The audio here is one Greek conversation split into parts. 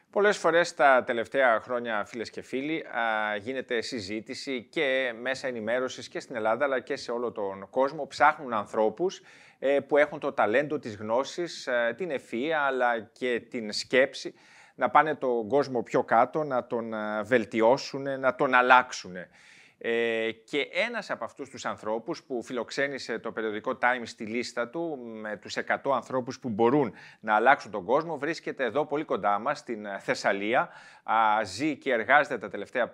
Πολλές φορές τα τελευταία χρόνια, φίλες και φίλοι, γίνεται συζήτηση και μέσα ενημέρωσης και στην Ελλάδα αλλά και σε όλο τον κόσμο. Ψάχνουν ανθρώπους που έχουν το ταλέντο της γνώσης, την ευφυΐα αλλά και την σκέψη να πάνε τον κόσμο πιο κάτω, να τον βελτιώσουν, να τον αλλάξουν. Και ένας από αυτούς τους ανθρώπους που φιλοξένησε το περιοδικό Time στη λίστα του με τους 100 ανθρώπους που μπορούν να αλλάξουν τον κόσμο βρίσκεται εδώ πολύ κοντά μας, στην Θεσσαλία. Ζει και εργάζεται τα τελευταία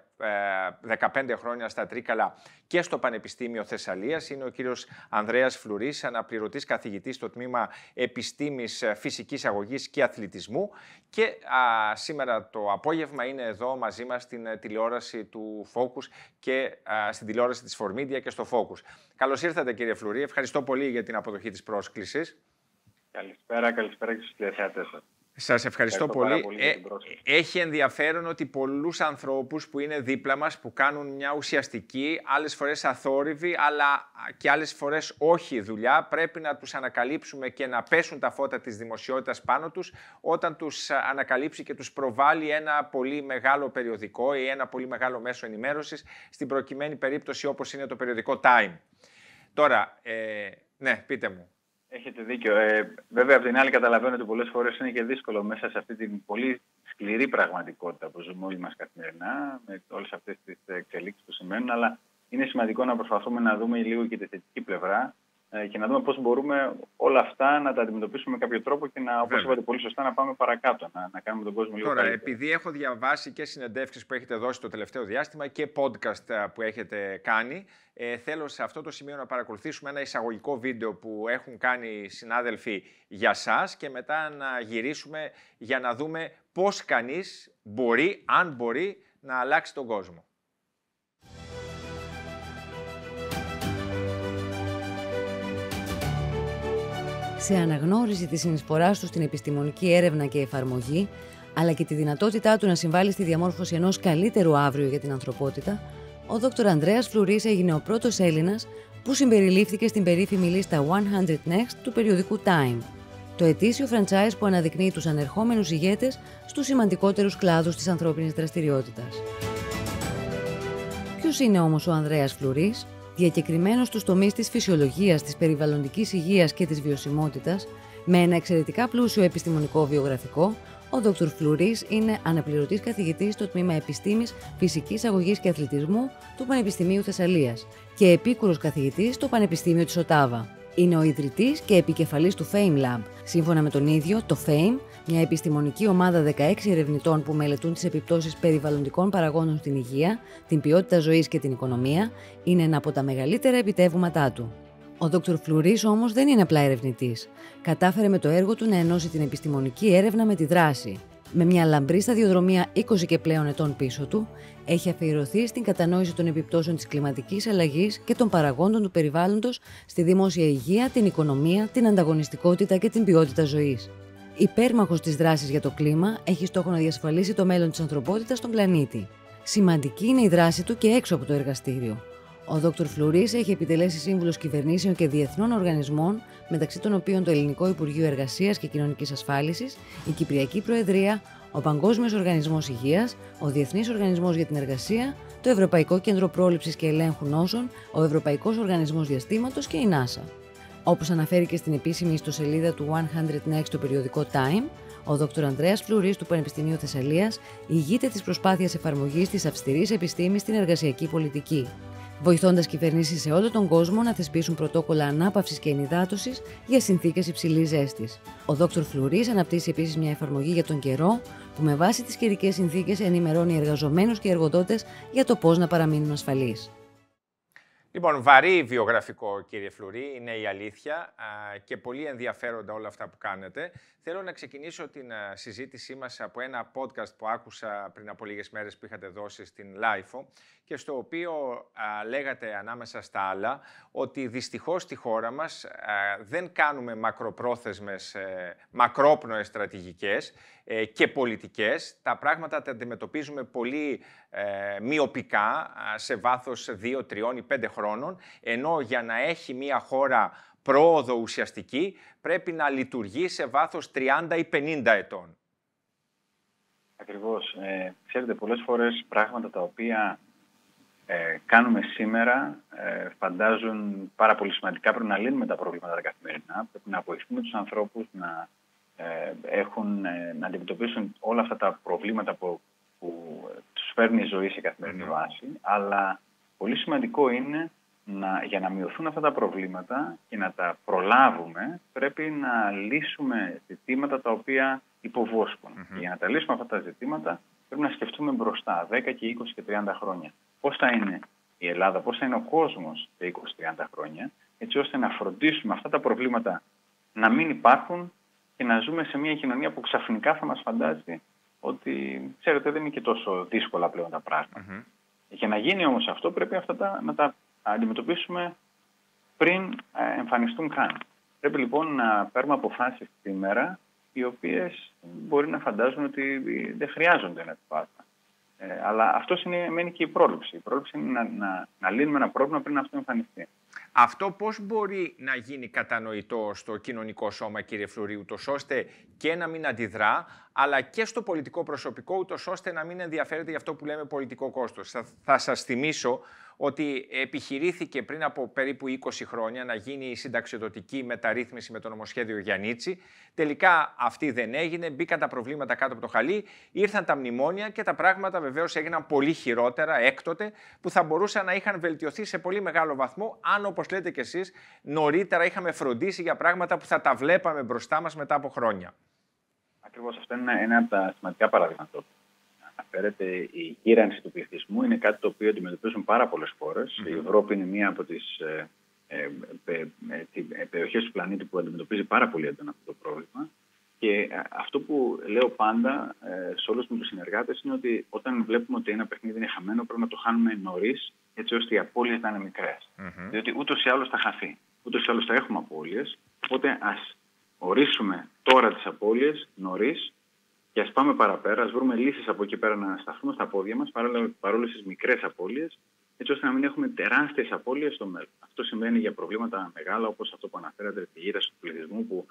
15 χρόνια στα Τρίκαλα και στο Πανεπιστήμιο Θεσσαλίας. Είναι ο κύριος Ανδρέας Φλουρής, αναπληρωτής καθηγητής στο τμήμα Επιστήμης Φυσικής Αγωγής και Αθλητισμού. Και σήμερα το απόγευμα είναι εδώ μαζί μας στην τηλεόραση του Focus και στην τηλεόραση της Φορμίδια και στο Focus. Καλώς ήρθατε, κύριε Φλουρή. Ευχαριστώ πολύ για την αποδοχή της πρόσκλησης. Καλησπέρα και στους τηλεθεατές σας. Σας ευχαριστώ πολύ. Έχει ενδιαφέρον ότι πολλούς ανθρώπους που είναι δίπλα μας, που κάνουν μια ουσιαστική, άλλες φορές αθόρυβη, αλλά και άλλες φορές όχι δουλειά, πρέπει να τους ανακαλύψουμε και να πέσουν τα φώτα της δημοσιότητας πάνω τους, όταν τους ανακαλύψει και τους προβάλλει ένα πολύ μεγάλο περιοδικό ή ένα πολύ μεγάλο μέσο ενημέρωσης, στην προκειμένη περίπτωση όπως είναι το περιοδικό Time. Τώρα, ναι, πείτε μου. Έχετε δίκιο. Βέβαια, από την άλλη, καταλαβαίνω ότι πολλές φορές είναι και δύσκολο μέσα σε αυτή την πολύ σκληρή πραγματικότητα που ζούμε όλοι μας καθημερινά, με όλες αυτές τις εξελίξεις που σημαίνουν. Αλλά είναι σημαντικό να προσπαθούμε να δούμε λίγο και τη θετική πλευρά και να δούμε πώς μπορούμε όλα αυτά να τα αντιμετωπίσουμε με κάποιο τρόπο και να, όπως είπατε πολύ σωστά, να πάμε παρακάτω, να κάνουμε τον κόσμο λίγο καλύτερο. Τώρα, επειδή έχω διαβάσει και συνεντεύξεις που έχετε δώσει το τελευταίο διάστημα και podcast που έχετε κάνει, θέλω σε αυτό το σημείο να παρακολουθήσουμε ένα εισαγωγικό βίντεο που έχουν κάνει οι συνάδελφοι για σας και μετά να γυρίσουμε για να δούμε πώς κανείς μπορεί, αν μπορεί, να αλλάξει τον κόσμο. Σε αναγνώριση της συνεισφοράς του στην επιστημονική έρευνα και εφαρμογή, αλλά και τη δυνατότητά του να συμβάλλει στη διαμόρφωση ενός καλύτερου αύριο για την ανθρωπότητα, ο Δ. Ανδρέας Φλουρής έγινε ο πρώτος Έλληνας που συμπεριλήφθηκε στην περίφημη λίστα 100 Next του περιοδικού Time, το ετήσιο franchise που αναδεικνύει τους ανερχόμενους ηγέτες στους σημαντικότερους κλάδους της ανθρώπινης δραστηριότητας. Ποιος είναι όμως ο Ανδρέας Φλουρής? Διακεκριμένος στους τομείς της φυσιολογίας, της περιβαλλοντικής υγείας και της βιωσιμότητας, με ένα εξαιρετικά πλούσιο επιστημονικό βιογραφικό, ο Δ. Φλουρής είναι αναπληρωτής καθηγητής στο τμήμα Επιστήμης Φυσικής Αγωγής και Αθλητισμού του Πανεπιστημίου Θεσσαλίας και επίκουρος καθηγητής στο Πανεπιστήμιο της Οτάβα. Είναι ο ιδρυτής και επικεφαλής του Fame Lab. Σύμφωνα με τον ίδιο, το Fame, μια επιστημονική ομάδα 16 ερευνητών που μελετούν τις επιπτώσεις περιβαλλοντικών παραγόντων στην υγεία, την ποιότητα ζωής και την οικονομία, είναι ένα από τα μεγαλύτερα επιτεύγματά του. Ο Δ. Φλουρής όμως δεν είναι απλά ερευνητής. Κατάφερε με το έργο του να ενώσει την επιστημονική έρευνα με τη δράση. Με μια λαμπρή σταδιοδρομία 20 και πλέον ετών πίσω του, έχει αφιερωθεί στην κατανόηση των επιπτώσεων της κλιματικής αλλαγής και των παραγόντων του περιβάλλοντος στη δημόσια υγεία, την οικονομία, την ανταγωνιστικότητα και την ποιότητα ζωής. Υπέρμαχος της δράσης για το κλίμα, έχει στόχο να διασφαλίσει το μέλλον της ανθρωπότητας στον πλανήτη. Σημαντική είναι η δράση του και έξω από το εργαστήριο. Ο Δ. Φλουρής έχει επιτελέσει σύμβουλος κυβερνήσεων και διεθνών οργανισμών, μεταξύ των οποίων το Ελληνικό Υπουργείο Εργασίας και Κοινωνικής Ασφάλισης, η Κυπριακή Προεδρία, ο Παγκόσμιος Οργανισμός Υγείας, ο Διεθνής Οργανισμός για την Εργασία, το Ευρωπαϊκό Κέντρο Πρόληψης και Ελέγχου Νόσων, ο Ευρωπαϊκός Οργανισμός Διαστήματος και η NASA. Όπως αναφέρει και στην επίσημη ιστοσελίδα του 100 Next στο περιοδικό Time, ο Δ. Ανδρέας Φλουρής του Πανεπιστημίου Θεσσαλίας ηγείται της προσπάθειας εφαρμογής της αυστηρής επιστήμης στην εργασιακή πολιτική, βοηθώντας κυβερνήσεις σε όλο τον κόσμο να θεσπίσουν πρωτόκολλα ανάπαυσης και ενυδάτωσης για συνθήκες υψηλής ζέστης. Ο Δ. Φλουρής αναπτύσσει επίσης μια εφαρμογή για τον καιρό που με βάση τις καιρικές συνθήκες ενημερώνει εργαζομένους και εργοδότες για το πώς να παραμείνουν ασφαλείς. Λοιπόν, βαρύ βιογραφικό, κύριε Φλουρή, είναι η αλήθεια και πολύ ενδιαφέροντα όλα αυτά που κάνετε. Θέλω να ξεκινήσω την συζήτησή μας από ένα podcast που άκουσα πριν από λίγες μέρες που είχατε δώσει στην Λάιφο και στο οποίο λέγατε ανάμεσα στα άλλα ότι δυστυχώς στη χώρα μας δεν κάνουμε μακροπρόθεσμες, μακρόπνοες στρατηγικές και πολιτικές. Τα πράγματα τα αντιμετωπίζουμε πολύ μειοπικά σε βάθος 2, 3 ή 5 χρόνων, ενώ για να έχει μια χώρα πρόοδο ουσιαστική πρέπει να λειτουργεί σε βάθος 30 ή 50 ετών. Ακριβώς. Ξέρετε, πολλές φορές πράγματα τα οποία κάνουμε σήμερα φαντάζουν πάρα πολύ σημαντικά. Πρέπει να λύνουμε τα προβλήματα τα καθημερινά, πρέπει να βοηθούμε τους ανθρώπους να αντιμετωπίσουν όλα αυτά τα προβλήματα που τους φέρνει η ζωή σε καθημερινή βάση. Αλλά πολύ σημαντικό είναι για να μειωθούν αυτά τα προβλήματα και να τα προλάβουμε, πρέπει να λύσουμε ζητήματα τα οποία υποβόσκουν. Και για να τα λύσουμε αυτά τα ζητήματα, πρέπει να σκεφτούμε μπροστά, 10 και 20 και 30 χρόνια. Πώς θα είναι η Ελλάδα, πώς θα είναι ο κόσμος σε 20-30 χρόνια, έτσι ώστε να φροντίσουμε αυτά τα προβλήματα να μην υπάρχουν και να ζούμε σε μια κοινωνία που ξαφνικά θα μας φαντάζει ότι, ξέρετε, δεν είναι και τόσο δύσκολα πλέον τα πράγματα. Για να γίνει όμως αυτό, πρέπει αυτά να τα αντιμετωπίσουμε πριν εμφανιστούν καν. Πρέπει λοιπόν να παίρνουμε αποφάσεις σήμερα, οι οποίες μπορεί να φαντάζουν ότι δεν χρειάζονται να τις πάρουμε. Αλλά αυτό μένει και η πρόληψη. Η πρόληψη είναι να λύνουμε ένα πρόβλημα πριν αυτό εμφανιστεί. Αυτό πώς μπορεί να γίνει κατανοητό στο κοινωνικό σώμα, κύριε Φλουρί, ούτως ώστε και να μην αντιδρά, αλλά και στο πολιτικό προσωπικό, ούτως ώστε να μην ενδιαφέρεται για αυτό που λέμε πολιτικό κόστος. Θα σας θυμίσω ότι επιχειρήθηκε πριν από περίπου 20 χρόνια να γίνει η συνταξιοδοτική μεταρρύθμιση με το νομοσχέδιο Γιαννίτση. Τελικά αυτή δεν έγινε, μπήκαν τα προβλήματα κάτω από το χαλί, ήρθαν τα μνημόνια και τα πράγματα βεβαίως έγιναν πολύ χειρότερα έκτοτε, που θα μπορούσαν να είχαν βελτιωθεί σε πολύ μεγάλο βαθμό, αν όπως λέτε κι εσείς νωρίτερα είχαμε φροντίσει για πράγματα που θα τα βλέπαμε μπροστά μας μετά από χρόνια. Ακριβώς, αυτό είναι ένα από τα σημαντικά παραδείγματα. Αναφέρεται, η γύρανση του πληθυσμού είναι κάτι το οποίο αντιμετωπίζουν πάρα πολλές χώρες. Η Ευρώπη είναι μία από τις περιοχές του πλανήτη που αντιμετωπίζει πάρα πολύ έντονα αυτό το πρόβλημα. Και αυτό που λέω πάντα σε όλους μου τους συνεργάτες είναι ότι όταν βλέπουμε ότι ένα παιχνίδι είναι χαμένο, πρέπει να το χάνουμε νωρίς, έτσι ώστε οι απώλειες να είναι μικρές. Διότι ούτως ή άλλως θα χαθεί. Ούτως ή άλλως θα έχουμε απώλειες. Οπότε ας ορίσουμε τώρα τις απώλειες νωρίς. Και ας πάμε παραπέρα, ας βρούμε λύσεις από εκεί πέρα να σταθούμε στα πόδια μας, παρόλο στις μικρές απώλειες, έτσι ώστε να μην έχουμε τεράστιες απώλειες στο μέλλον. Αυτό σημαίνει για προβλήματα μεγάλα, όπως αυτό που αναφέρατε, τη γύρανση του πληθυσμού, που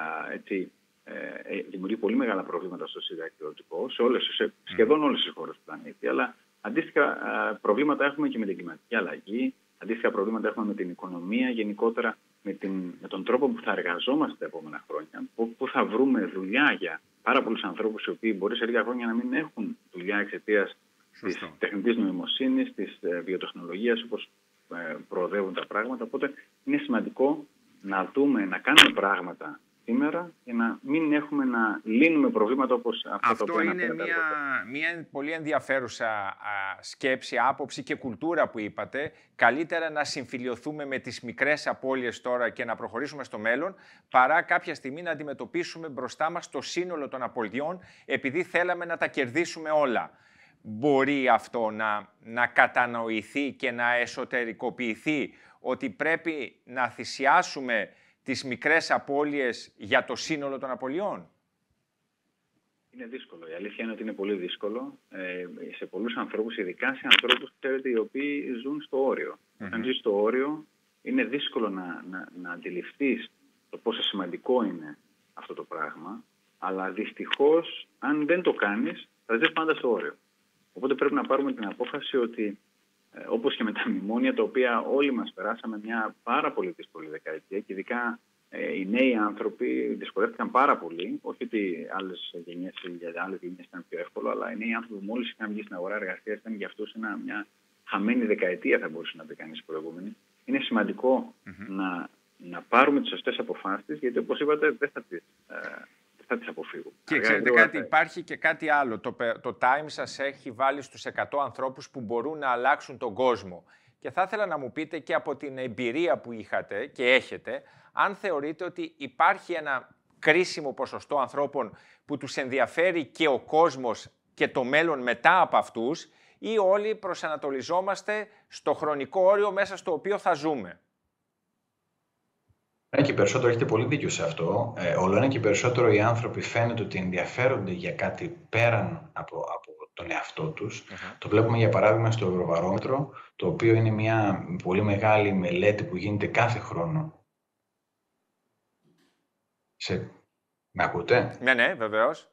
δημιουργεί πολύ μεγάλα προβλήματα στο συνταξιοδοτικό, σε σχεδόν όλες τις χώρες του πλανήτη. Αλλά αντίστοιχα προβλήματα έχουμε και με την κλιματική αλλαγή, αντίστοιχα προβλήματα έχουμε με την οικονομία γενικότερα, με τον τρόπο που θα εργαζόμαστε τα επόμενα χρόνια, που θα βρούμε δουλειά για πάρα πολλούς ανθρώπους οι οποίοι μπορεί σε λίγα χρόνια να μην έχουν δουλειά εξαιτίας της τεχνητής νοημοσύνης, της βιοτεχνολογίας, όπως προοδεύουν τα πράγματα. Οπότε είναι σημαντικό να δούμε, να κάνουμε πράγματα σήμερα για να μην έχουμε να λύνουμε προβλήματα όπως αυτά. Αυτό είναι μια πολύ ενδιαφέρουσα σκέψη, άποψη και κουλτούρα που είπατε. Καλύτερα να συμφιλιωθούμε με τις μικρές απώλειες τώρα και να προχωρήσουμε στο μέλλον, παρά κάποια στιγμή να αντιμετωπίσουμε μπροστά μας το σύνολο των απολειών, επειδή θέλαμε να τα κερδίσουμε όλα. Μπορεί αυτό να κατανοηθεί και να εσωτερικοποιηθεί, ότι πρέπει να θυσιάσουμε τις μικρές απώλειες για το σύνολο των απολειών? Είναι δύσκολο. Η αλήθεια είναι ότι είναι πολύ δύσκολο. Σε πολλούς ανθρώπους, ειδικά σε ανθρώπους, ξέρετε, οι οποίοι ζουν στο όριο. Αν ζεις στο όριο, είναι δύσκολο να αντιληφθείς το πόσο σημαντικό είναι αυτό το πράγμα. Αλλά δυστυχώς, αν δεν το κάνεις, θα ζεις πάντα στο όριο. Οπότε πρέπει να πάρουμε την απόφαση ότι, όπως και με τα μνημόνια, τα οποία όλοι μας περάσαμε μια πάρα πολύ δύσκολη δεκαετία, και ειδικά οι νέοι άνθρωποι δυσκολεύτηκαν πάρα πολύ. Όχι ότι άλλες γενιές ήταν πιο εύκολο, αλλά οι νέοι άνθρωποι που μόλις είχαν βγει στην αγορά εργασίας ήταν για αυτούς μια χαμένη δεκαετία, θα μπορούσε να πει κανείς προηγούμενη. Είναι σημαντικό να πάρουμε τις σωστές αποφάσεις, γιατί όπως είπατε δεν θα τις αποφύγουμε. Και ξέρετε κάτι, υπάρχει και κάτι άλλο. Το Time σας έχει βάλει στους 100 ανθρώπους που μπορούν να αλλάξουν τον κόσμο. Και θα ήθελα να μου πείτε και από την εμπειρία που είχατε και έχετε, αν θεωρείτε ότι υπάρχει ένα κρίσιμο ποσοστό ανθρώπων που τους ενδιαφέρει και ο κόσμος και το μέλλον μετά από αυτούς, ή όλοι προσανατολιζόμαστε στο χρονικό όριο μέσα στο οποίο θα ζούμε. Και περισσότερο, έχετε πολύ δίκιο σε αυτό. Όλο ένα και περισσότερο οι άνθρωποι φαίνεται ότι ενδιαφέρονται για κάτι πέραν από τον εαυτό τους. Το βλέπουμε για παράδειγμα στο Ευρωβαρόμετρο, το οποίο είναι μια πολύ μεγάλη μελέτη που γίνεται κάθε χρόνο. Με ακούτε? Ναι, βεβαίως.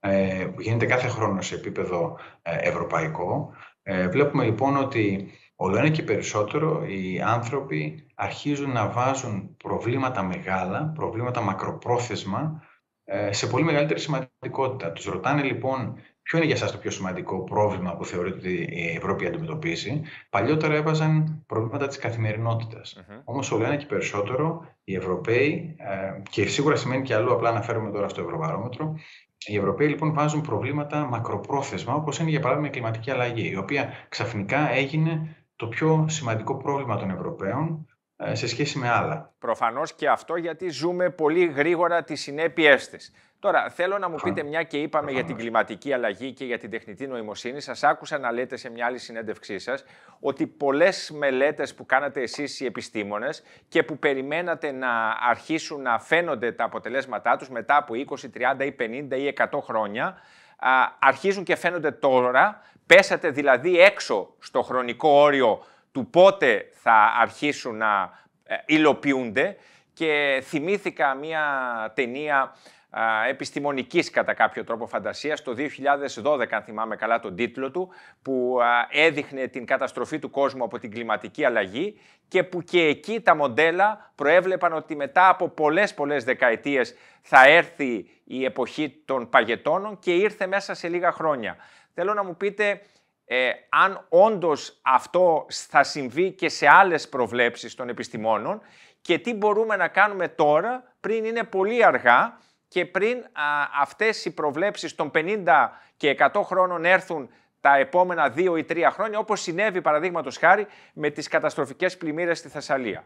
που γίνεται κάθε χρόνο σε επίπεδο ευρωπαϊκό, βλέπουμε λοιπόν ότι όλο ένα και περισσότερο οι άνθρωποι αρχίζουν να βάζουν προβλήματα μεγάλα, προβλήματα μακροπρόθεσμα, σε πολύ μεγαλύτερη σημαντικότητα. Τους ρωτάνε λοιπόν ποιο είναι για σας το πιο σημαντικό πρόβλημα που θεωρείτε ότι η Ευρώπη αντιμετωπίζει. Παλιότερα έβαζαν προβλήματα της καθημερινότητας. Όμως όλο ένα και περισσότερο οι Ευρωπαίοι, και σίγουρα σημαίνει και αλλού, απλά αναφέρομαι τώρα στο Ευρωβαρόμετρο, οι Ευρωπαίοι λοιπόν βάζουν προβλήματα μακροπρόθεσμα, όπως είναι για παράδειγμα η κλιματική αλλαγή, η οποία ξαφνικά έγινε το πιο σημαντικό πρόβλημα των Ευρωπαίων σε σχέση με άλλα. Προφανώς και αυτό, γιατί ζούμε πολύ γρήγορα τις συνέπειές της. Τώρα, θέλω να μου πείτε, μια και είπαμε για την κλιματική αλλαγή και για την τεχνητή νοημοσύνη, σας άκουσα να λέτε σε μια άλλη συνέντευξή σας ότι πολλές μελέτες που κάνατε εσείς οι επιστήμονες και που περιμένατε να αρχίσουν να φαίνονται τα αποτελέσματά τους μετά από 20, 30 ή 50 ή 100 χρόνια, αρχίζουν και φαίνονται τώρα. Πέσατε δηλαδή έξω στο χρονικό όριο του πότε θα αρχίσουν να υλοποιούνται, και θυμήθηκα μια ταινία επιστημονικής κατά κάποιο τρόπο φαντασίας, το 2012 αν θυμάμαι καλά τον τίτλο του, που έδειχνε την καταστροφή του κόσμου από την κλιματική αλλαγή και που και εκεί τα μοντέλα προέβλεπαν ότι μετά από πολλές δεκαετίες θα έρθει η εποχή των παγετώνων, και ήρθε μέσα σε λίγα χρόνια. Θέλω να μου πείτε αν όντως αυτό θα συμβεί και σε άλλες προβλέψεις των επιστημόνων, και τι μπορούμε να κάνουμε τώρα πριν είναι πολύ αργά και πριν αυτές οι προβλέψεις των 50 και 100 χρόνων έρθουν τα επόμενα 2 ή 3 χρόνια, όπως συνέβη παραδείγματος χάρη με τις καταστροφικές πλημμύρες στη Θεσσαλία.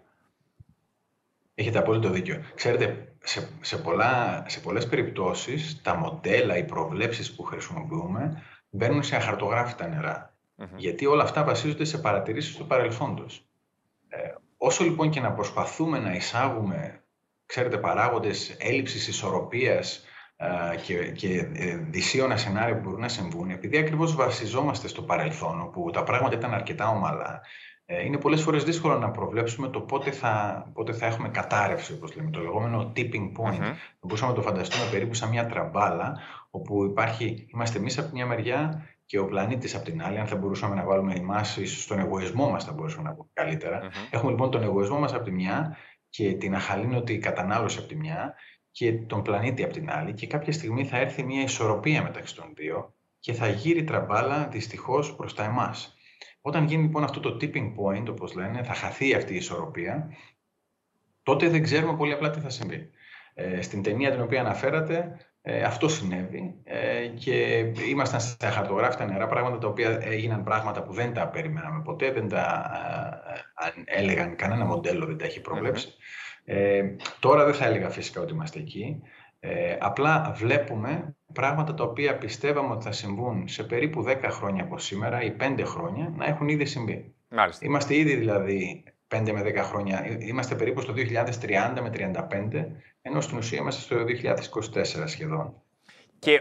Έχετε απόλυτο δίκιο. Ξέρετε, σε πολλές περιπτώσεις τα μοντέλα, οι προβλέψεις που χρησιμοποιούμε μπαίνουν σε αχαρτογράφητα νερά. Γιατί όλα αυτά βασίζονται σε παρατηρήσεις του παρελθόντος. Όσο λοιπόν και να προσπαθούμε να εισάγουμε, ξέρετε, παράγοντες έλλειψης ισορροπίας και δυσίωνα σενάρια που μπορούν να συμβούν, επειδή ακριβώς βασιζόμαστε στο παρελθόν, όπου τα πράγματα ήταν αρκετά ομαλά, είναι πολλές φορές δύσκολο να προβλέψουμε το πότε θα έχουμε κατάρρευση, όπως λέμε, το λεγόμενο tipping point. Μπορούσαμε να το φανταστούμε περίπου σαν μια τραμπάλα, όπου είμαστε εμείς από μια μεριά και ο πλανήτης από την άλλη. Αν θα μπορούσαμε να βάλουμε εμάς, ίσως τον εγωισμό μας θα μπορούσαμε να πούμε καλύτερα. Έχουμε λοιπόν τον εγωισμό μας από τη μια και την αχαλήνωτη κατανάλωση από τη μια και τον πλανήτη από την άλλη, και κάποια στιγμή θα έρθει μια ισορροπία μεταξύ των δύο και θα γύρει τραμπάλα δυστυχώς προς τα εμάς. Όταν γίνει λοιπόν αυτό το tipping point, όπως λένε, θα χαθεί αυτή η ισορροπία, τότε δεν ξέρουμε πολύ απλά τι θα συμβεί. Στην ταινία την οποία αναφέρατε, αυτό συνέβη και ήμασταν σε αχαρτογράφητα νερά, πράγματα τα οποία έγιναν, πράγματα που δεν τα περιμέναμε ποτέ, δεν τα έλεγαν, κανένα μοντέλο δεν τα έχει προβλέψει. Τώρα δεν θα έλεγα φυσικά ότι είμαστε εκεί. Απλά βλέπουμε πράγματα τα οποία πιστεύαμε ότι θα συμβούν σε περίπου 10 χρόνια από σήμερα ή 5 χρόνια να έχουν ήδη συμβεί. Μάλιστα. Είμαστε ήδη δηλαδή 5 με 10 χρόνια, είμαστε περίπου στο 2030 με 35, ενώ στην ουσία είμαστε στο 2024 σχεδόν. Και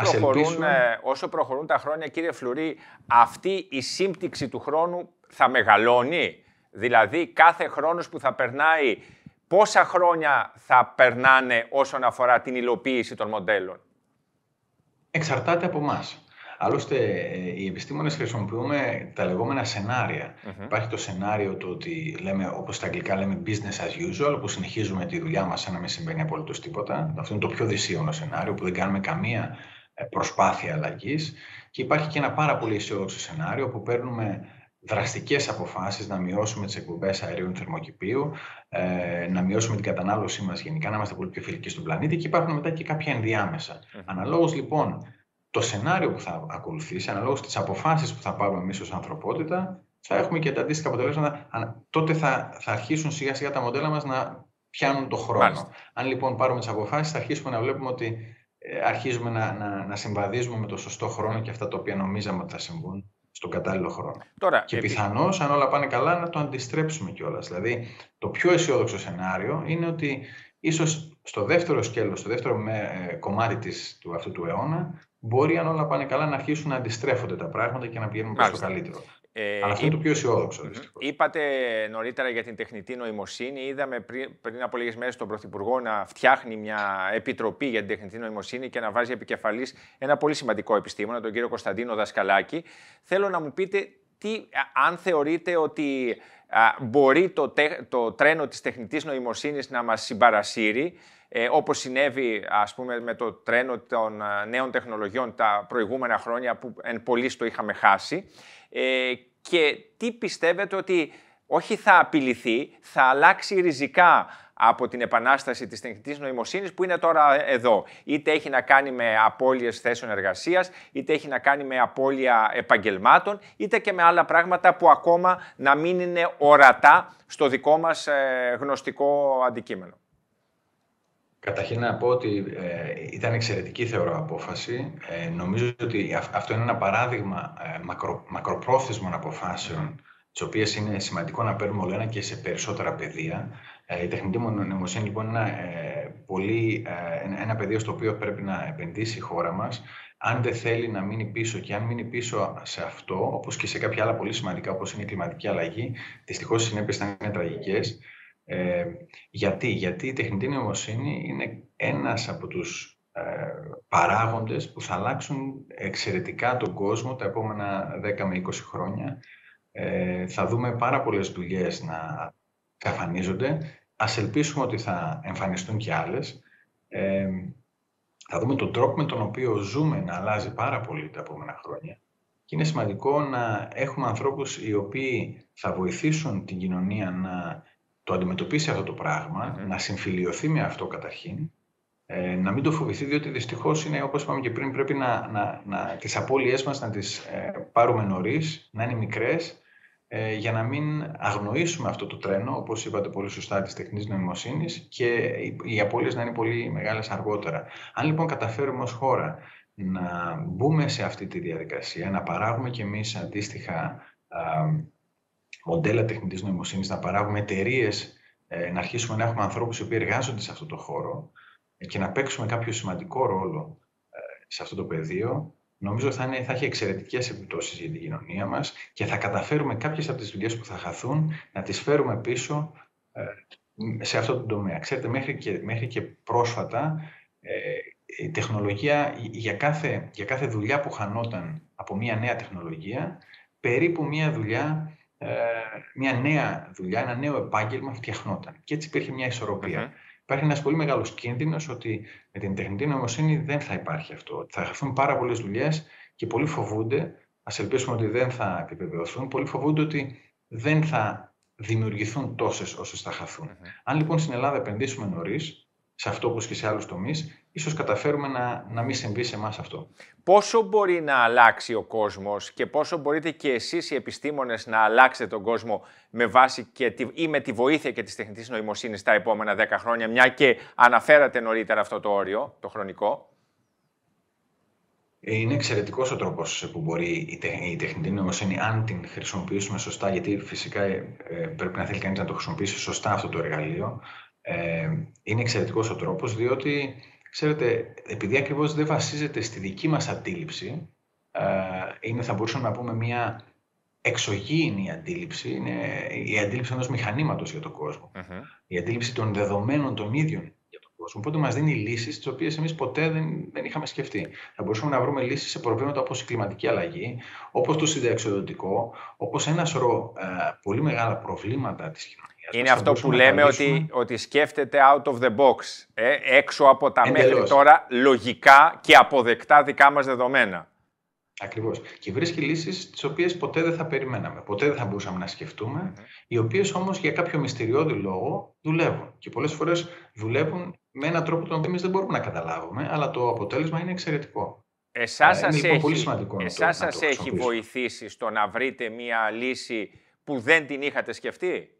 όσο προχωρούν τα χρόνια, κύριε Φλουρί, αυτή η σύμπτυξη του χρόνου θα μεγαλώνει. Δηλαδή κάθε χρόνος που θα περνάει, πόσα χρόνια θα περνάνε όσον αφορά την υλοποίηση των μοντέλων? Εξαρτάται από εμάς. Άλλωστε, οι επιστήμονες χρησιμοποιούμε τα λεγόμενα σενάρια. Υπάρχει το σενάριο το ότι λέμε, όπως στα αγγλικά λέμε business as usual, όπου συνεχίζουμε τη δουλειά μας σαν να μην συμβαίνει απολύτως τίποτα. Αυτό είναι το πιο δυσίωνο σενάριο, που δεν κάνουμε καμία προσπάθεια αλλαγής. Και υπάρχει και ένα πάρα πολύ αισιόδοξο σενάριο, που παίρνουμε δραστικές αποφάσεις να μειώσουμε τις εκπομπές αερίων θερμοκηπίου, να μειώσουμε την κατανάλωσή μας γενικά, να είμαστε πολύ πιο φιλικοί στον πλανήτη, και υπάρχουν μετά και κάποια ενδιάμεσα. Αναλόγως λοιπόν το σενάριο που θα ακολουθήσει, αναλόγως τις αποφάσεις που θα πάρουμε εμείς ως ανθρωπότητα, θα έχουμε και τα αντίστοιχα αποτελέσματα. Τότε θα αρχίσουν σιγά σιγά τα μοντέλα μας να πιάνουν το χρόνο. Μάλιστα. Αν λοιπόν πάρουμε τις αποφάσεις, θα αρχίσουμε να βλέπουμε ότι αρχίζουμε να συμβαδίζουμε με το σωστό χρόνο και αυτά τα οποία νομίζαμε ότι θα συμβούν στον κατάλληλο χρόνο. Τώρα, και πιθανώς, αν όλα πάνε καλά, να το αντιστρέψουμε κιόλας. Δηλαδή, το πιο αισιόδοξο σενάριο είναι ότι ίσως στο δεύτερο σκέλος, στο δεύτερο κομμάτι αυτού του αιώνα, μπορεί, αν όλα πάνε καλά, να αρχίσουν να αντιστρέφονται τα πράγματα και να πηγαίνουν προς το καλύτερο. Αλλά αυτό είναι το πιο αισιόδοξο. Είπατε νωρίτερα για την τεχνητή νοημοσύνη. Είδαμε πριν από λίγες μέρες τον Πρωθυπουργό να φτιάχνει μια επιτροπή για την τεχνητή νοημοσύνη και να βάζει επικεφαλής ένα πολύ σημαντικό επιστήμονα, τον κύριο Κωνσταντίνο Δασκαλάκη. Θέλω να μου πείτε αν θεωρείτε ότι μπορεί το τρένο της τεχνητής νοημοσύνης να μας συμπαρασύρει, όπως συνέβη, ας πούμε, με το τρένο των νέων τεχνολογιών τα προηγούμενα χρόνια που εν πολλοίς το είχαμε χάσει, και τι πιστεύετε ότι όχι θα απειληθεί, θα αλλάξει ριζικά από την επανάσταση της τεχνητής νοημοσύνης που είναι τώρα εδώ. Είτε έχει να κάνει με απώλειες θέσεων εργασίας, είτε έχει να κάνει με απώλεια επαγγελμάτων, είτε και με άλλα πράγματα που ακόμα να μην είναι ορατά στο δικό μας γνωστικό αντικείμενο. Καταρχήν να πω ότι ήταν εξαιρετική, θεωρώ, απόφαση. Νομίζω ότι αυτό είναι ένα παράδειγμα μακροπρόθεσμων αποφάσεων, τις οποίες είναι σημαντικό να παίρνουμε όλο ένα και σε περισσότερα πεδία. Η τεχνητή νοημοσύνη, λοιπόν, είναι ένα πεδίο στο οποίο πρέπει να επενδύσει η χώρα μας, αν δεν θέλει να μείνει πίσω. Και αν μείνει πίσω σε αυτό, όπως και σε κάποια άλλα πολύ σημαντικά, όπως είναι η κλιματική αλλαγή, δυστυχώς οι συνέπειες θα είναι τραγικές. Γιατί η τεχνητή νοημοσύνη είναι ένας από τους παράγοντες που θα αλλάξουν εξαιρετικά τον κόσμο τα επόμενα 10 με 20 χρόνια. Θα δούμε πάρα πολλές δουλειές να εμφανίζονται. Ας ελπίσουμε ότι θα εμφανιστούν και άλλες. Θα δούμε τον τρόπο με τον οποίο ζούμε να αλλάζει πάρα πολύ τα επόμενα χρόνια. Και είναι σημαντικό να έχουμε ανθρώπους οι οποίοι θα βοηθήσουν την κοινωνία να το αντιμετωπίσει αυτό το πράγμα, να συμφιλιωθεί με αυτό καταρχήν, να μην το φοβηθεί, διότι δυστυχώς είναι, όπως είπαμε και πριν, πρέπει τις απώλειές μας να τις πάρουμε νωρίς, να είναι μικρές, για να μην αγνοήσουμε αυτό το τρένο, όπως είπατε πολύ σωστά, της τεχνητής νοημοσύνης, και οι απώλειες να είναι πολύ μεγάλες αργότερα. Αν λοιπόν καταφέρουμε ως χώρα να μπούμε σε αυτή τη διαδικασία, να παράγουμε κι εμείς αντίστοιχα μοντέλα τεχνητής νοημοσύνης, να παράγουμε εταιρείες, να αρχίσουμε να έχουμε ανθρώπους οι οποίοι εργάζονται σε αυτό το χώρο και να παίξουμε κάποιο σημαντικό ρόλο σε αυτό το πεδίο, νομίζω θα έχει εξαιρετικές επιπτώσεις για την κοινωνία μας και θα καταφέρουμε κάποιες από τις δουλειές που θα χαθούν να τις φέρουμε πίσω σε αυτό το τομέα. Ξέρετε, μέχρι και πρόσφατα η τεχνολογία, για κάθε δουλειά που χανόταν από μια νέα τεχνολογία, περίπου μια νέα δουλειά, ένα νέο επάγγελμα φτιαχνόταν. Και έτσι υπήρχε μια ισορροπία. Υπάρχει ένας πολύ μεγάλος κίνδυνος ότι με την τεχνητή νοημοσύνη δεν θα υπάρχει αυτό. Θα χαθούν πάρα πολλές δουλειές και πολλοί φοβούνται, ας ελπίσουμε ότι δεν θα επιβεβαιωθούν, πολλοί φοβούνται ότι δεν θα δημιουργηθούν τόσες όσες θα χαθούν. Αν λοιπόν στην Ελλάδα επενδύσουμε νωρίς, σε αυτό όπως και σε άλλους τομείς, ίσως καταφέρουμε να μην συμβεί σε εμάς αυτό. Πόσο μπορεί να αλλάξει ο κόσμος και πόσο μπορείτε και εσείς οι επιστήμονες να αλλάξετε τον κόσμο με βάση ή με τη βοήθεια και της τεχνητής νοημοσύνης τα επόμενα 10 χρόνια, μια και αναφέρατε νωρίτερα αυτό το όριο, το χρονικό? Είναι εξαιρετικός ο τρόπος που μπορεί η τεχνητή νοημοσύνη, αν την χρησιμοποιήσουμε σωστά, γιατί φυσικά πρέπει να θέλει κανείς να το χρησιμοποιήσει σωστά αυτό το εργαλείο. Είναι εξαιρετικός ο τρόπος, διότι, ξέρετε, επειδή ακριβώς δεν βασίζεται στη δική μας αντίληψη, θα μπορούσαμε να πούμε μια εξωγήινη αντίληψη, είναι η αντίληψη ενός μηχανήματος για τον κόσμο, η αντίληψη των δεδομένων των ίδιων για τον κόσμο. Οπότε μας δίνει λύσεις τις οποίες εμείς ποτέ δεν είχαμε σκεφτεί. Θα μπορούσαμε να βρούμε λύσεις σε προβλήματα όπως η κλιματική αλλαγή, όπως το συνταξιοδοτικό, όπως ένα σωρό πολύ μεγάλα προβλήματα της κοινωνίας. Είναι αυτό που λέμε ότι σκέφτεται out of the box, έξω από τα μέχρι τώρα λογικά και αποδεκτά δικά μας δεδομένα. Ακριβώς. Και βρίσκει λύσεις τις οποίες ποτέ δεν θα περιμέναμε, ποτέ δεν θα μπορούσαμε να σκεφτούμε, οι οποίες όμως για κάποιο μυστηριώδη λόγο δουλεύουν. Και πολλές φορές δουλεύουν με έναν τρόπο τον οποίο εμείς δεν μπορούμε να καταλάβουμε, αλλά το αποτέλεσμα είναι εξαιρετικό. Εσάς σας έχει βοηθήσει στο να βρείτε μία λύση που δεν την είχατε σκεφτεί?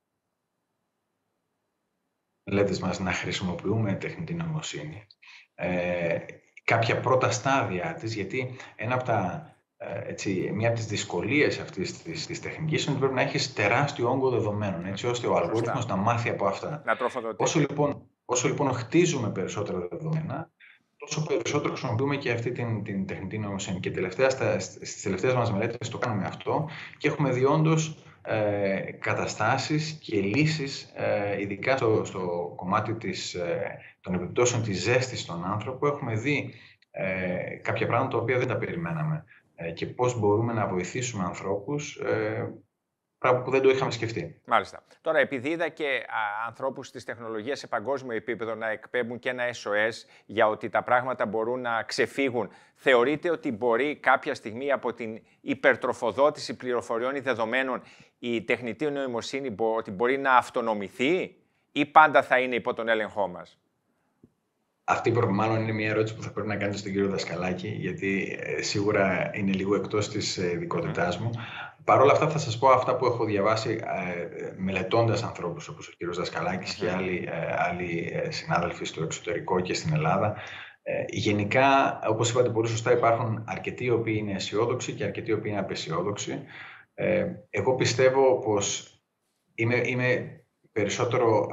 Λέτε μας να χρησιμοποιούμε τεχνητή νοημοσύνη. Κάποια πρώτα στάδια της, γιατί μία από τις δυσκολίες αυτής της τεχνικής είναι ότι πρέπει να έχεις τεράστιο όγκο δεδομένων, έτσι ώστε ο αλγόριθμος να μάθει από αυτά. Να τροφοδοτήσει. Όσο λοιπόν χτίζουμε περισσότερα δεδομένα, τόσο περισσότερο χρησιμοποιούμε και αυτή την τεχνητή νοημοσύνη. Και στις τελευταίες μας μελέτες το κάνουμε αυτό και έχουμε δει όντως καταστάσεις και λύσεις, ειδικά στο κομμάτι των επιπτώσεων της ζέστης στον άνθρωπο. Έχουμε δει κάποια πράγματα τα οποία δεν τα περιμέναμε και πώς μπορούμε να βοηθήσουμε ανθρώπους, πράγμα που δεν το είχαμε σκεφτεί. Μάλιστα. Τώρα, επειδή είδα και ανθρώπους της τεχνολογίας σε παγκόσμιο επίπεδο να εκπέμπουν και ένα SOS για ότι τα πράγματα μπορούν να ξεφύγουν, θεωρείτε ότι μπορεί κάποια στιγμή από την υπερτροφοδότηση πληροφοριών ή δεδομένων η τεχνητή νοημοσύνη ότι μπορεί να αυτονομηθεί ή πάντα θα είναι υπό τον έλεγχό μας? Αυτή μάλλον είναι μια ερώτηση που θα πρέπει να κάνετε στον κύριο Δασκαλάκη, γιατί σίγουρα είναι λίγο εκτός της ειδικότητάς μου. Παρ' όλα αυτά θα σας πω αυτά που έχω διαβάσει μελετώντας ανθρώπους όπως ο κύριος Δασκαλάκης και άλλοι συνάδελφοι στο εξωτερικό και στην Ελλάδα. Γενικά, όπως είπατε πολύ σωστά, υπάρχουν αρκετοί οι οποίοι είναι αισιόδοξοι και αρκετοί οι οποίοι είναι απαισιόδοξοι. Εγώ πιστεύω πως είμαι περισσότερο...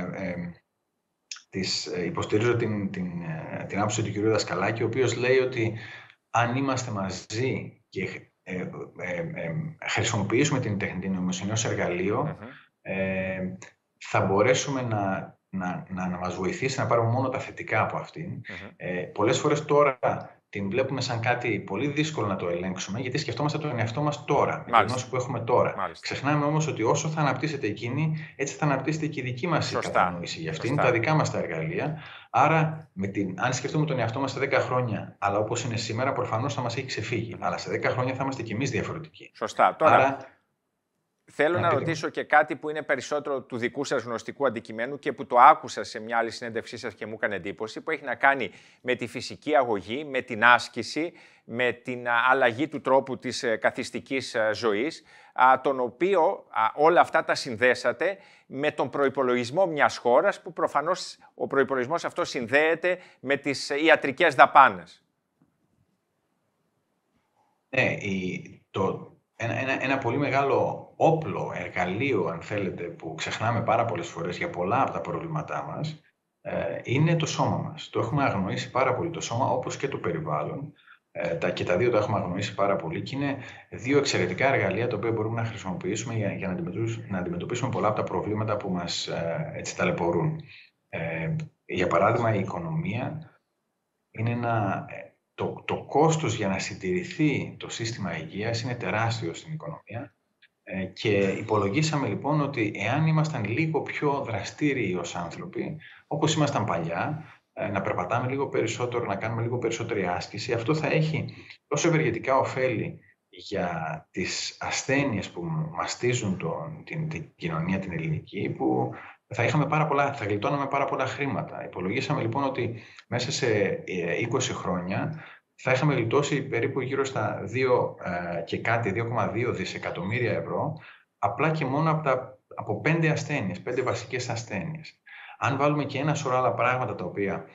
υποστηρίζω την άποψη του κ. Δασκαλάκη, ο οποίος λέει ότι αν είμαστε μαζί και χρησιμοποιήσουμε την τεχνητή νοημοσύνη ως εργαλείο, θα μπορέσουμε να μας βοηθήσει να πάρουμε μόνο τα θετικά από αυτήν. Πολλές φορές τώρα την βλέπουμε σαν κάτι πολύ δύσκολο να το ελέγξουμε, γιατί σκεφτόμαστε τον εαυτό μας τώρα, με τη γνώση που έχουμε τώρα. Ξεχνάμε όμως ότι όσο θα αναπτύσσεται εκείνη, έτσι θα αναπτύσσεται και η δική μας η κατανόηση για αυτήν, τα δικά μας τα εργαλεία. Άρα, αν σκεφτούμε τον εαυτό μας σε 10 χρόνια, αλλά όπως είναι σήμερα, προφανώς θα μας έχει ξεφύγει. Αλλά σε 10 χρόνια θα είμαστε κι εμείς διαφορετικοί. Σωστά. Τώρα, θέλω να ρωτήσω και κάτι που είναι περισσότερο του δικού σας γνωστικού αντικειμένου και που το άκουσα σε μια άλλη συνέντευξή σας και μου έκανε εντύπωση, που έχει να κάνει με τη φυσική αγωγή, με την άσκηση, με την αλλαγή του τρόπου της καθιστικής ζωής, τον οποίο όλα αυτά τα συνδέσατε με τον προϋπολογισμό μιας χώρας, που προφανώς ο προϋπολογισμός αυτό συνδέεται με τις ιατρικές δαπάνες. Ναι, ένα πολύ μεγάλο όπλο, εργαλείο, αν θέλετε, που ξεχνάμε πάρα πολλές φορές για πολλά από τα προβλήματά μας, είναι το σώμα μας. Το έχουμε αγνοήσει πάρα πολύ το σώμα, όπως και το περιβάλλον. Και τα δύο τα έχουμε αγνοήσει πάρα πολύ και είναι δύο εξαιρετικά εργαλεία τα οποία μπορούμε να χρησιμοποιήσουμε για να αντιμετωπίσουμε πολλά από τα προβλήματα που μας ταλαιπωρούν. Για παράδειγμα, η οικονομία είναι το κόστος για να συντηρηθεί το σύστημα υγείας είναι τεράστιο στην οικονομία και υπολογίσαμε λοιπόν ότι εάν ήμασταν λίγο πιο δραστήριοι ως άνθρωποι, όπως ήμασταν παλιά, να περπατάμε λίγο περισσότερο, να κάνουμε λίγο περισσότερη άσκηση, αυτό θα έχει τόσο ευεργετικά ωφέλη για τις ασθένειες που μαστίζουν την κοινωνία την ελληνική, που θα γλιτώναμε πάρα πολλά χρήματα. Υπολογίσαμε λοιπόν ότι μέσα σε 20 χρόνια θα είχαμε γλιτώσει περίπου γύρω στα 2,2 δισεκατομμύρια ευρώ, απλά και μόνο από 5 ασθένειες, 5 βασικές ασθένειες. Αν βάλουμε και ένα σωρό άλλα πράγματα τα οποία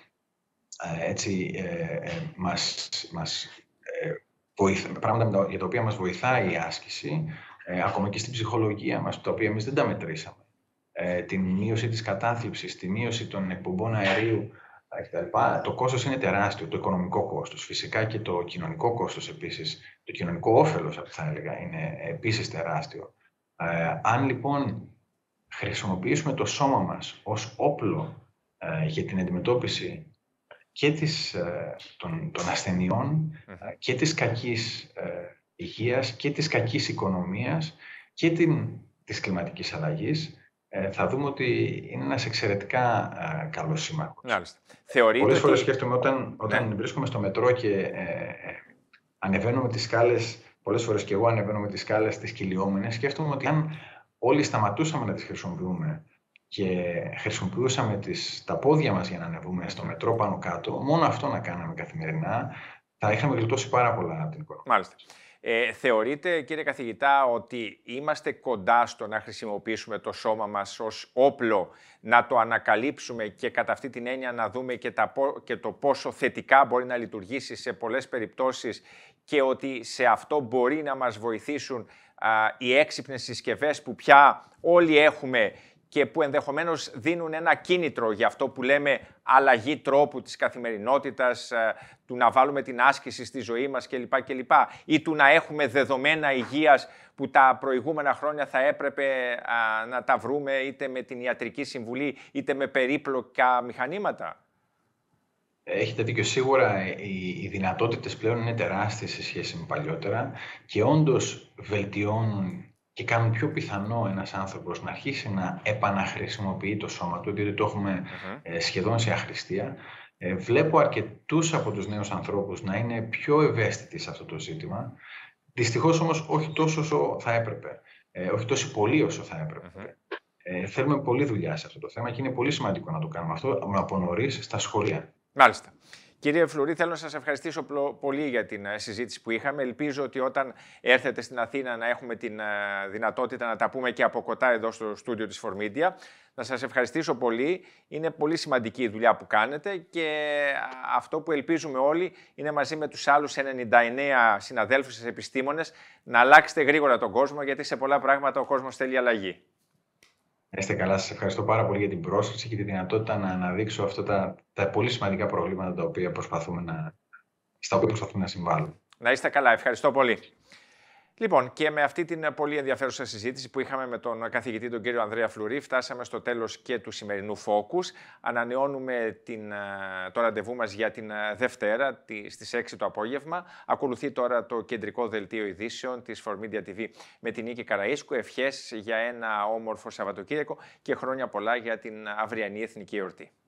πράγματα για τα οποία μας βοηθάει η άσκηση, ακόμα και στην ψυχολογία μας, τα οποία εμείς δεν τα μετρήσαμε, την μείωση της κατάθλιψης, τη μείωση των εκπομπών αερίου κτλ. Το κόστος είναι τεράστιο, το οικονομικό κόστος. Φυσικά και το κοινωνικό κόστος επίσης, το κοινωνικό όφελος, θα έλεγα, είναι επίσης τεράστιο. Αν λοιπόν χρησιμοποιήσουμε το σώμα μας ως όπλο για την αντιμετώπιση και των ασθενειών και της κακής υγείας και της κακής οικονομίας και της κλιματικής αλλαγής, θα δούμε ότι είναι ένας εξαιρετικά καλός σύμμαχος. Πολλές φορές σκέφτομαι όταν βρίσκομαι στο μετρό και ανεβαίνουμε τις σκάλες, πολλές φορές και εγώ ανεβαίνω με τις σκάλες τις κυλιόμενες, σκέφτομαι ότι αν όλοι σταματούσαμε να τις χρησιμοποιούμε και χρησιμοποιούσαμε τα πόδια μας για να ανεβούμε στο μετρό πάνω κάτω, μόνο αυτό να κάναμε καθημερινά, θα είχαμε γλιτώσει πάρα πολλά από την οικονομία. Μάλιστα. Θεωρείτε, κύριε καθηγητά, ότι είμαστε κοντά στο να χρησιμοποιήσουμε το σώμα μας ως όπλο, να το ανακαλύψουμε και κατά αυτή την έννοια να δούμε και το πόσο θετικά μπορεί να λειτουργήσει σε πολλές περιπτώσεις και ότι σε αυτό μπορεί να μας βοηθήσουν οι έξυπνες συσκευές που πια όλοι έχουμε και που ενδεχομένως δίνουν ένα κίνητρο για αυτό που λέμε αλλαγή τρόπου της καθημερινότητας, του να βάλουμε την άσκηση στη ζωή μας κλπ. Ή του να έχουμε δεδομένα υγείας που τα προηγούμενα χρόνια θα έπρεπε να τα βρούμε είτε με την ιατρική συμβουλή είτε με περίπλοκα μηχανήματα. Έχετε δίκιο. Σίγουρα οι δυνατότητες πλέον είναι τεράστιες σε σχέση με παλιότερα και όντως βελτιώνουν και κάνουν πιο πιθανό ένας άνθρωπος να αρχίσει να επαναχρησιμοποιεί το σώμα του, διότι το έχουμε σχεδόν σε αχρηστία. Βλέπω αρκετούς από τους νέους ανθρώπους να είναι πιο ευαίσθητοι σε αυτό το ζήτημα. Δυστυχώς όμως όχι τόσο όσο θα έπρεπε. Όχι τόσο πολύ όσο θα έπρεπε. Θέλουμε πολλή δουλειά σε αυτό το θέμα και είναι πολύ σημαντικό να το κάνουμε αυτό από νωρίς στα σχολεία. Μάλιστα. Κύριε Φλουρί, θέλω να σας ευχαριστήσω πολύ για την συζήτηση που είχαμε. Ελπίζω ότι όταν έρθετε στην Αθήνα να έχουμε την δυνατότητα να τα πούμε και από κοντά εδώ στο στούντιο της Φορμίδια. Να σας ευχαριστήσω πολύ. Είναι πολύ σημαντική η δουλειά που κάνετε και αυτό που ελπίζουμε όλοι είναι μαζί με τους άλλους 99 συναδέλφους σας επιστήμονες να αλλάξετε γρήγορα τον κόσμο, γιατί σε πολλά πράγματα ο κόσμος θέλει αλλαγή. Είστε καλά, σας ευχαριστώ πάρα πολύ για την πρόσκληση και τη δυνατότητα να αναδείξω αυτά τα πολύ σημαντικά προβλήματα στα οποία προσπαθούμε να συμβάλλουμε. Να είστε καλά, ευχαριστώ πολύ. Λοιπόν, και με αυτή την πολύ ενδιαφέρουσα συζήτηση που είχαμε με τον καθηγητή τον κύριο Ανδρέα Φλουρί, φτάσαμε στο τέλος και του σημερινού Focus. Ανανεώνουμε το ραντεβού μας για την Δευτέρα στις 6 το απόγευμα. Ακολουθεί τώρα το κεντρικό δελτίο ειδήσεων της Φορμίδια TV με την Νίκη Καραΐσκου. Ευχές για ένα όμορφο Σαββατοκύριακο και χρόνια πολλά για την αυριανή εθνική εορτή.